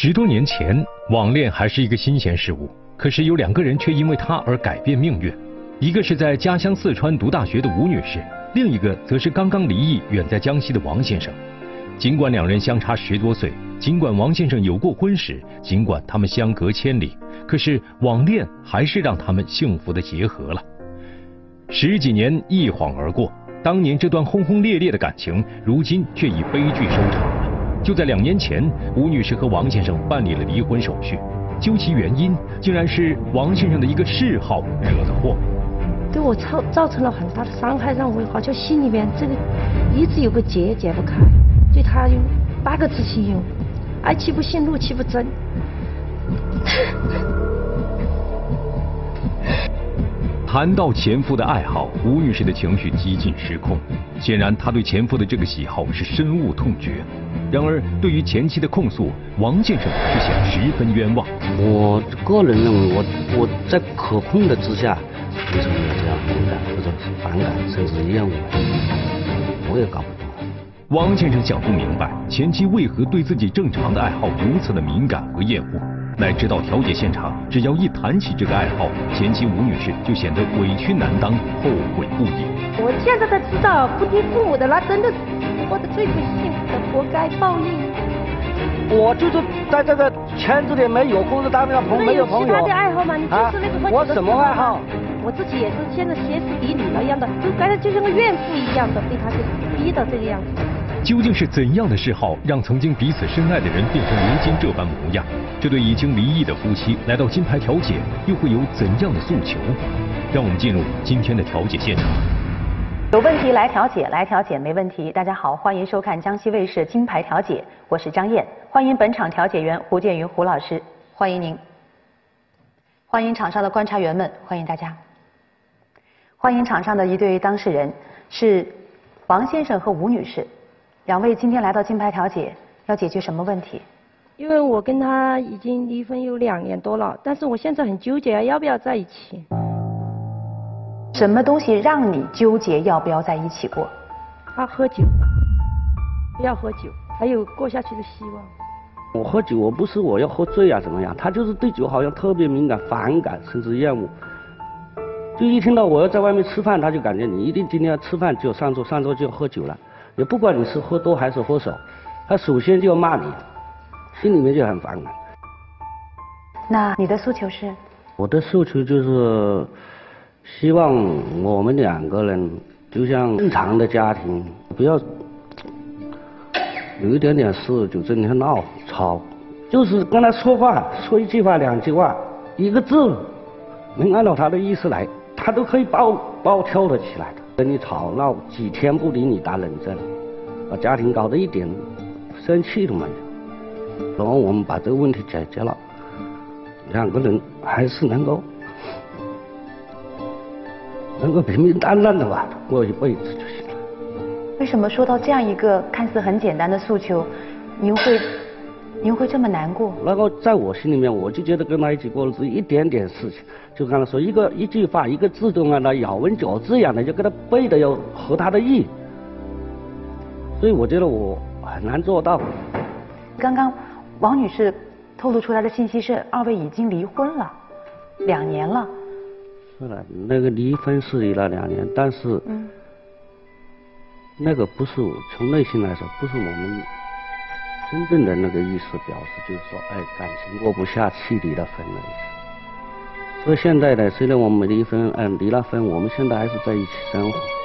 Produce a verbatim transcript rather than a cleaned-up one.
十多年前，网恋还是一个新鲜事物，可是有两个人却因为它而改变命运。一个是在家乡四川读大学的吴女士，另一个则是刚刚离异远在江西的王先生。尽管两人相差十多岁，尽管王先生有过婚史，尽管他们相隔千里，可是网恋还是让他们幸福的结合了。十几年一晃而过，当年这段轰轰烈烈的感情，如今却以悲剧收场了。就在两年前，吴女士和王先生办理了离婚手续，究其原因，竟然是王先生的一个嗜好惹的祸。 对我造造成了很大的伤害，让我好像心里面这个一直有个结解不开。对他有八个字形容：爱其不幸，怒其不争。 谈到前夫的爱好，吴女士的情绪几近失控。显然，她对前夫的这个喜好是深恶痛绝。然而，对于前妻的控诉，王先生却显十分冤枉。 我个人认为我，我我在可控的之下，为什么要这样敏感，或者是反感，甚至厌恶？我也搞不懂。 王先生想不明白，前妻为何对自己正常的爱好如此的敏感和厌恶。乃直到调解现场，只要一谈起这个爱好，前妻吴女士就显得委屈难当，后悔不已。 我现在才知道，不听父母的，那真的是活得最不幸福的，活该报应。 我就是在这个圈子里没有工作单位的朋友，没有朋友。 其他的爱好吗？你就是那个喝酒的、啊、 我什么爱好？ 我自己也是现在歇斯底里那样的，就感觉就像个怨妇一样的，被他给逼到这个样子。 究竟是怎样的嗜好，让曾经彼此深爱的人变成如今这般模样？这对已经离异的夫妻来到金牌调解，又会有怎样的诉求？让我们进入今天的调解现场。 有问题来调解，来调解没问题。大家好，欢迎收看江西卫视金牌调解，我是张燕，欢迎本场调解员胡建云胡老师，欢迎您。欢迎场上的观察员们，欢迎大家。欢迎场上的一对当事人是王先生和吴女士，两位今天来到金牌调解，要解决什么问题？ 因为我跟他已经离婚有两年多了，但是我现在很纠结要不要在一起。 什么东西让你纠结要不要在一起过？ 他喝酒，不要喝酒，还有过下去的希望。 我喝酒，我不是我要喝醉啊怎么样？他就是对酒好像特别敏感、反感，甚至厌恶。就一听到我要在外面吃饭，他就感觉你一定今天要吃饭就上桌，上桌就要喝酒了，也不管你是喝多还是喝少，他首先就要骂你，心里面就很反感。 那你的诉求是？ 我的诉求就是希望我们两个人就像正常的家庭，不要有一点点事就整天闹吵，就是跟他说话，说一句话两句话，一个字能按照他的意思来，他都可以暴暴跳了起来的。跟你吵闹几天不理你打冷战，把家庭搞得一点生气都没有。然后我们把这个问题解决了，两个人还是能够能够平平淡淡的吧，过一辈子就行了。 为什么说到这样一个看似很简单的诉求，您会您会这么难过？ 然后在我心里面，我就觉得跟他一起过日子，一点点事情，就刚才说一个一句话，一个字都按照咬文嚼字一样的，就给他背的要合他的意，所以我觉得我很难做到。 刚刚王女士透露出来的信息是，二位已经离婚了，两年了。 是的，那个离婚是离了两年，但是，嗯，那个不是从内心来说，不是我们真正的那个意思表示，就是说，哎，感情过不下去离了婚的意思。所以现在呢，虽然我们离婚，嗯，离了婚，我们现在还是在一起生活。